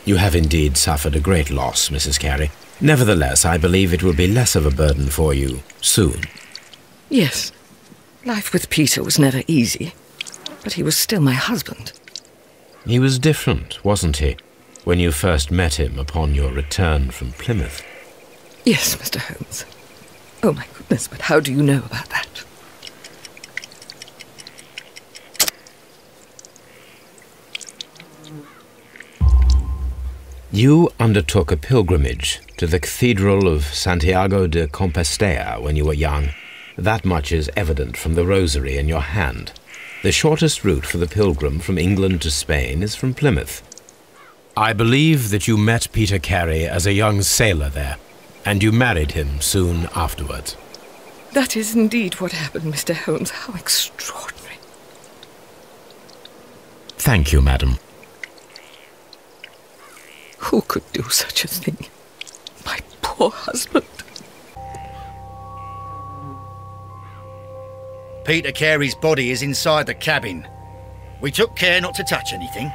You have indeed suffered a great loss, Mrs. Carey. Nevertheless, I believe it will be less of a burden for you soon. Yes. Life with Peter was never easy, but he was still my husband. He was different, wasn't he, when you first met him upon your return from Plymouth? Yes, Mr. Holmes. Oh, my goodness, but how do you know about that? You undertook a pilgrimage to the Cathedral of Santiago de Compostela when you were young. That much is evident from the rosary in your hand. The shortest route for the pilgrim from England to Spain is from Plymouth. I believe that you met Peter Carey as a young sailor there, and you married him soon afterwards. That is indeed what happened, Mr. Holmes. How extraordinary. Thank you, madam. Who could do such a thing? My poor husband. Peter Carey's body is inside the cabin. We took care not to touch anything.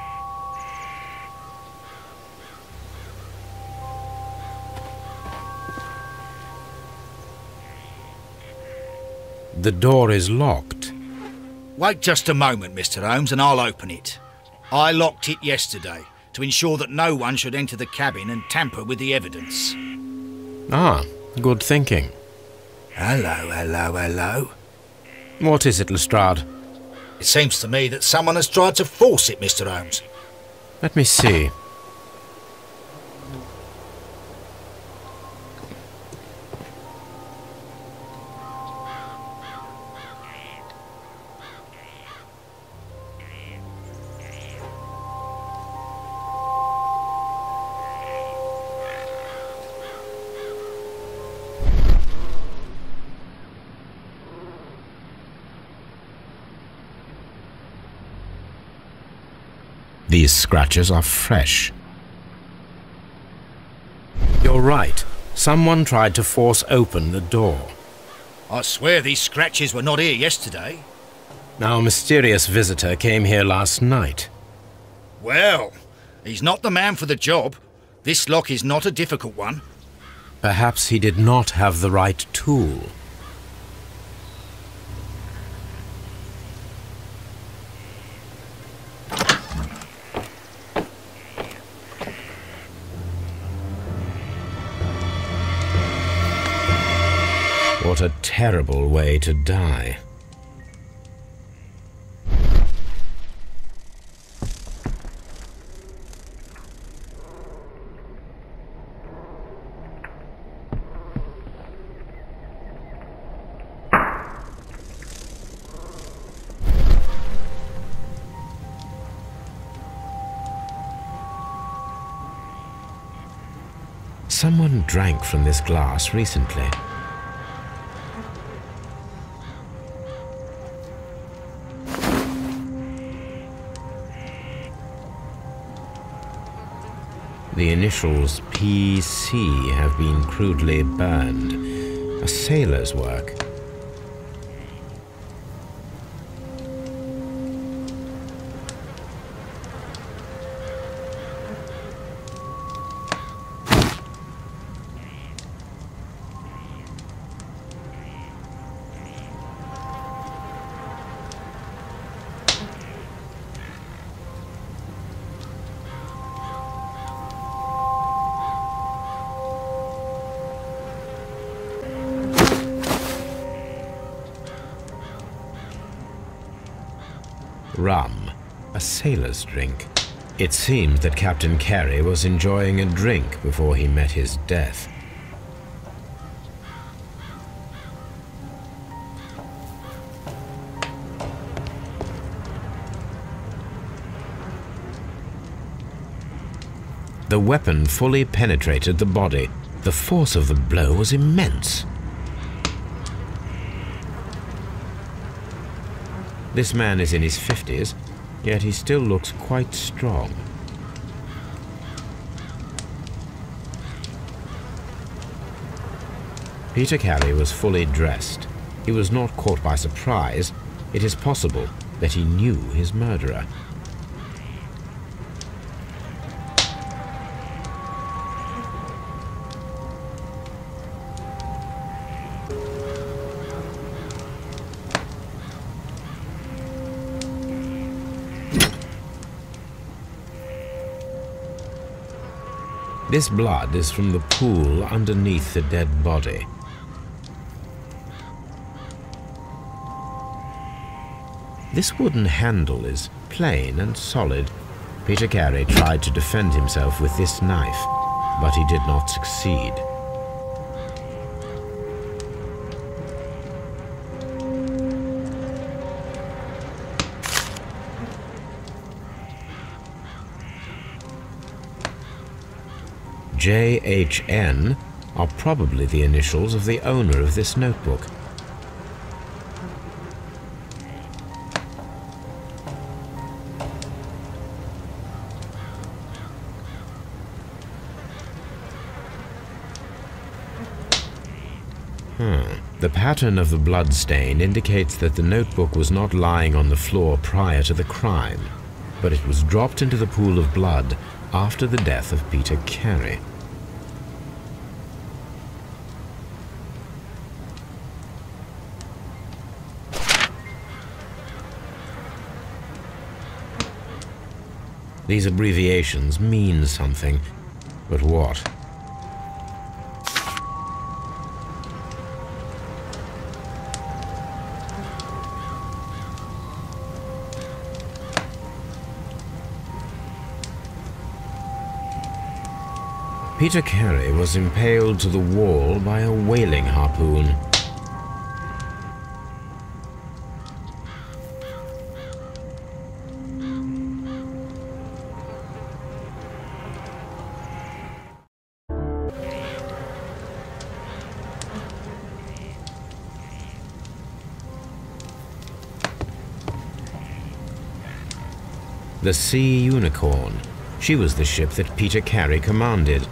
The door is locked. Wait just a moment, Mr. Holmes, and I'll open it. I locked it yesterday to ensure that no one should enter the cabin and tamper with the evidence. Ah, good thinking. Hello, hello, hello. What is it, Lestrade? It seems to me that someone has tried to force it, Mr. Holmes. Let me see. These scratches are fresh. You're right. Someone tried to force open the door. I swear these scratches were not here yesterday. Our mysterious visitor came here last night. Well, he's not the man for the job. This lock is not a difficult one. Perhaps he did not have the right tool. What a terrible way to die. Someone drank from this glass recently. The initials PC have been crudely burned. A sailor's work. Rum, a sailor's drink. It seems that Captain Carey was enjoying a drink before he met his death. The weapon fully penetrated the body. The force of the blow was immense. This man is in his 50s, yet he still looks quite strong. Peter Carey was fully dressed. He was not caught by surprise. It is possible that he knew his murderer. This blood is from the pool underneath the dead body. This wooden handle is plain and solid. Peter Carey tried to defend himself with this knife, but he did not succeed. JHN are probably the initials of the owner of this notebook. The pattern of the blood stain indicates that the notebook was not lying on the floor prior to the crime, but it was dropped into the pool of blood after the death of Peter Carey. These abbreviations mean something, but what? Peter Carey was impaled to the wall by a whaling harpoon. The Sea Unicorn. She was the ship that Peter Carey commanded.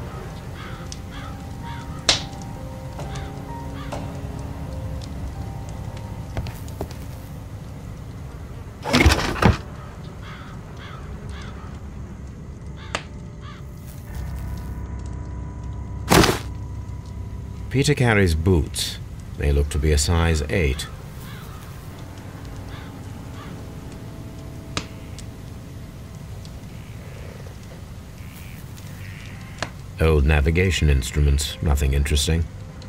Peter Carey's boots. They look to be a size 8. Old navigation instruments, nothing interesting.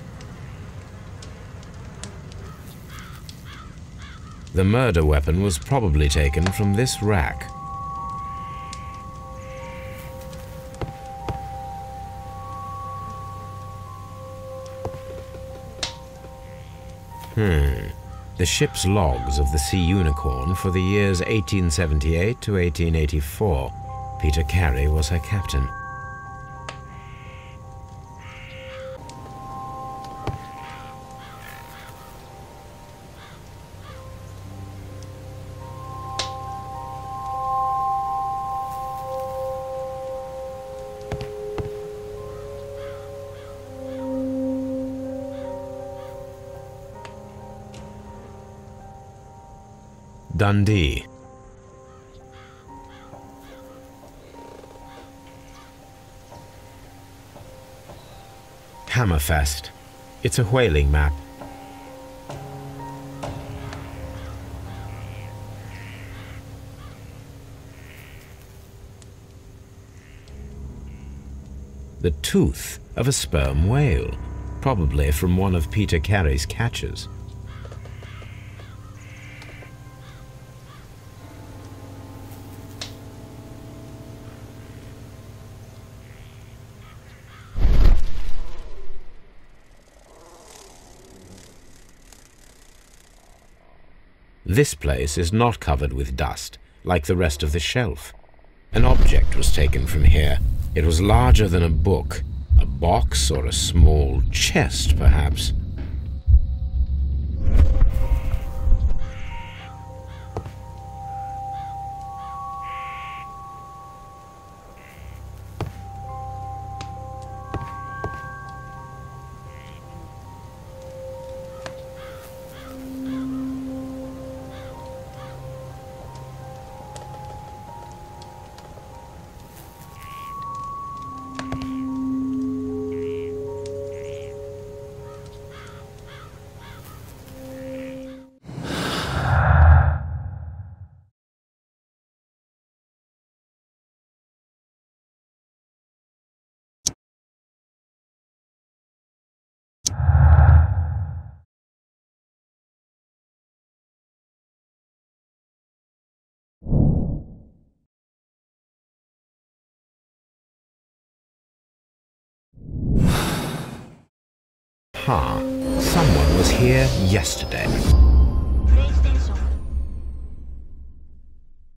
The murder weapon was probably taken from this rack. The ship's logs of the Sea Unicorn for the years 1878 to 1884. Peter Carey was her captain. Dundee. Hammerfest. It's a whaling map. The tooth of a sperm whale, probably from one of Peter Carey's catches. This place is not covered with dust, like the rest of the shelf. An object was taken from here. It was larger than a book, a box or a small chest, perhaps. Aha, someone was here yesterday.